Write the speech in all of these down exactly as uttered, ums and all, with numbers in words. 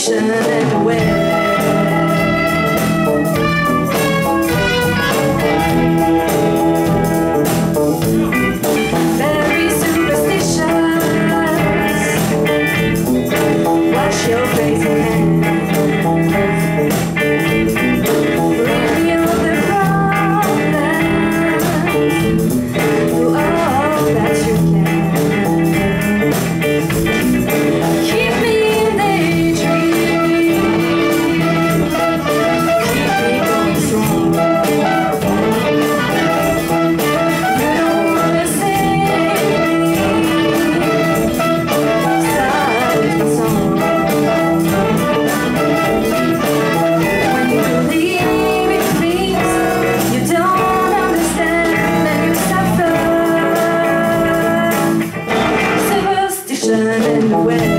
superstition and aware. Very superstitious. Wash your face and hands. Bring all the problems. Do all that you can. Keep me in daydream. Keep me going strong. You don't wanna sing silent song. When you believe in things you don't understand, then you suffer. Superstition and aware.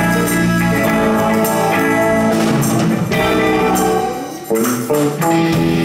Thank you.